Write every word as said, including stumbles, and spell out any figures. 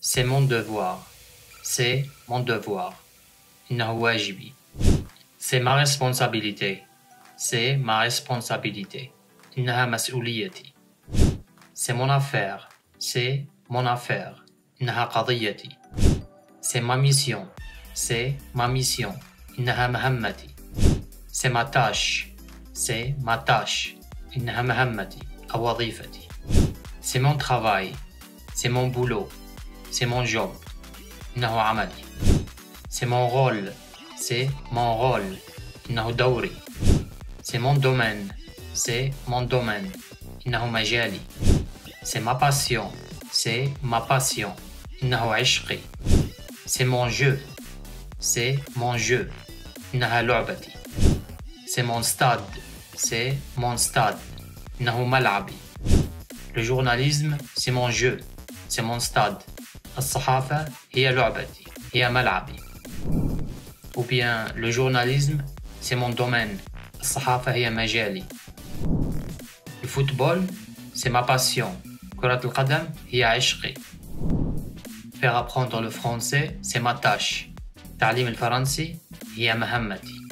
C'est mon devoir. C'est mon devoir. إنه واجبي. C'est ma responsabilité. C'est ma responsabilité. إنها مسؤوليتي. C'est mon affaire. C'est mon affaire. إنها قضيتي. C'est ma mission. C'est ma mission. إنها مهمتي. C'est ma tâche. C'est ma tâche. إنها مهمتي أو وظيفتي. C'est mon travail. C'est mon boulot. C'est mon job. إنه عملي. C'est mon rôle. C'est mon rôle. إنه دوري. C'est mon domaine. C'est mon domaine. إنه مجالي. C'est ma passion. C'est ma passion. إنه عشقي. C'est mon jeu. C'est mon jeu. إنها لعبتي. C'est mon stade. C'est mon stade. إنه ملعبي. Le journalisme, c'est mon jeu. C'est mon stade. الصحافة هي لعبتي. هي ملعبي. Ou bien le journalisme, c'est mon domaine. الصحافة هي مجالي. Le football, c'est ma passion. كرة القدم هي عشقي. Faire apprendre le français, c'est ma tâche. تعليم الفرنسي هي مهمتي.